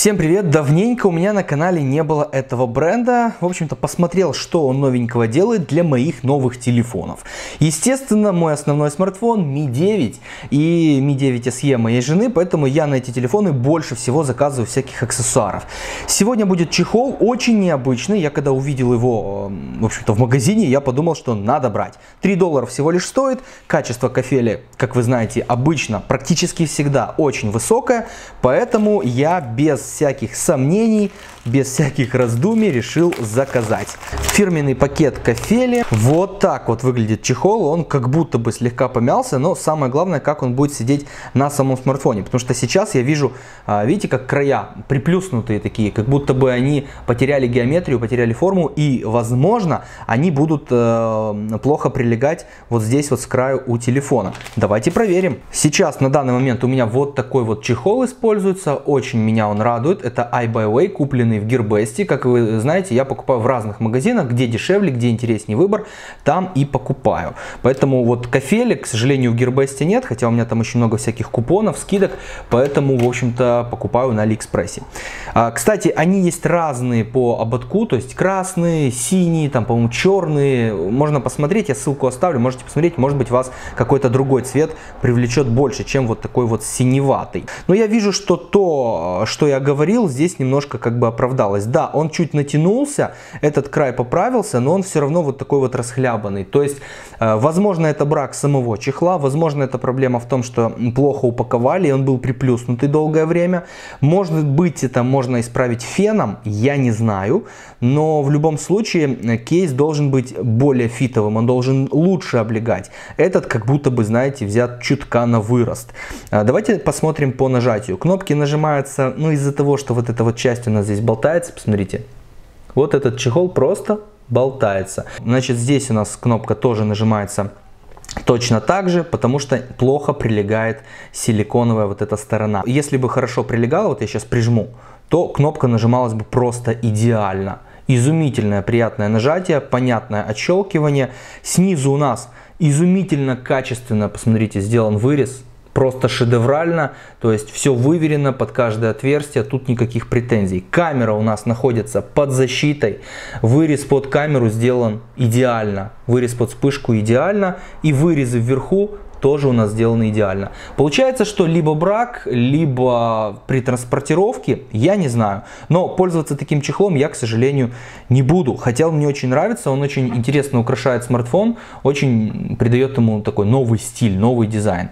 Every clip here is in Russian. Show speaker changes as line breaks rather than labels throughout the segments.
Всем привет! Давненько у меня на канале не было этого бренда. В общем-то, посмотрел, что он новенького делает для моих новых телефонов. Естественно, мой основной смартфон Mi 9 и Mi 9 SE моей жены, поэтому я на эти телефоны больше всего заказываю всяких аксессуаров. Сегодня будет чехол, очень необычный. Я когда увидел его, в общем-то, в магазине, я подумал, что надо брать. $3 всего лишь стоит. Качество кафели, как вы знаете, обычно, практически всегда очень высокое, поэтому я без всяких сомнений, без всяких раздумий решил заказать. Фирменный пакет кафели. Вот так вот выглядит чехол. Он как будто бы слегка помялся, но самое главное, как он будет сидеть на самом смартфоне. Потому что сейчас я вижу, видите, как края приплюснутые такие, как будто бы они потеряли геометрию, потеряли форму, и, возможно, они будут плохо прилегать вот здесь вот с краю у телефона. Давайте проверим. Сейчас на данный момент у меня вот такой вот чехол используется. Очень меня он радует. Это iBuyWay, купленный в Gearbest. Как вы знаете, я покупаю в разных магазинах, где дешевле, где интереснее выбор, там и покупаю. Поэтому вот кафели, к сожалению, в Gearbest нет, хотя у меня там очень много всяких купонов, скидок, поэтому, в общем-то, покупаю на Алиэкспрессе. Кстати, они есть разные по ободку, то есть красные, синие, там, по-моему, черные. Можно посмотреть, я ссылку оставлю, можете посмотреть, может быть, вас какой-то другой цвет привлечет больше, чем вот такой вот синеватый. Но я вижу, что то, что я говорил, здесь немножко как бы оправдалось. Да, он чуть натянулся, этот край поправился, но он все равно вот такой вот расхлябанный. То есть, возможно, это брак самого чехла, возможно, это проблема в том, что плохо упаковали, и он был приплюснутый долгое время. Может быть, это можно исправить феном, я не знаю, но в любом случае кейс должен быть более фитовым, он должен лучше облегать. Этот как будто бы, знаете, взят чутка на вырост. Давайте посмотрим по нажатию. Кнопки нажимаются, ну, из-за того, что вот эта вот часть у нас здесь болтается, посмотрите. Вот этот чехол просто болтается. Значит, здесь у нас кнопка тоже нажимается точно так же, потому что плохо прилегает силиконовая вот эта сторона. Если бы хорошо прилегала, вот я сейчас прижму, то кнопка нажималась бы просто идеально. Изумительное, приятное нажатие, понятное отщелкивание. Снизу у нас изумительно качественно, посмотрите, сделан вырез. Просто шедеврально, то есть все выверено под каждое отверстие, тут никаких претензий. Камера у нас находится под защитой, вырез под камеру сделан идеально, вырез под вспышку идеально, и вырезы вверху тоже у нас сделаны идеально. Получается, что либо брак, либо при транспортировке, я не знаю. Но пользоваться таким чехлом я, к сожалению, не буду. Хотя он мне очень нравится, он очень интересно украшает смартфон, очень придает ему такой новый стиль, новый дизайн.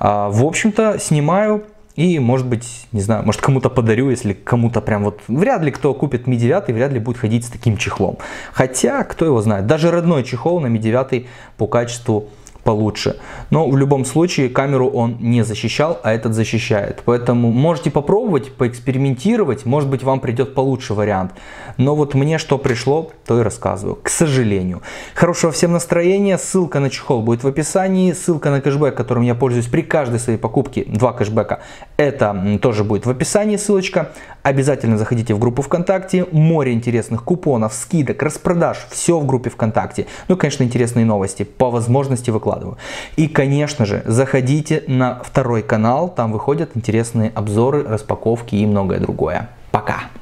В общем-то, снимаю. И, может быть, не знаю, может, кому-то подарю, если кому-то прям вот... Вряд ли кто купит Mi 9, вряд ли будет ходить с таким чехлом. Хотя, кто его знает, даже родной чехол на Mi 9 по качеству получше. Но в любом случае камеру он не защищал, а этот защищает. Поэтому можете попробовать, поэкспериментировать, может быть, вам придет получше вариант. Но вот мне что пришло, то и рассказываю, к сожалению. Хорошего всем настроения, ссылка на чехол будет в описании, ссылка на кэшбэк, которым я пользуюсь при каждой своей покупке, 2 кэшбэка, это тоже будет в описании ссылочка. Обязательно заходите в группу ВКонтакте, море интересных купонов, скидок, распродаж, все в группе ВКонтакте. Ну и, конечно, интересные новости, по возможности выкладываю. И, конечно же, заходите на второй канал, там выходят интересные обзоры, распаковки и многое другое. Пока!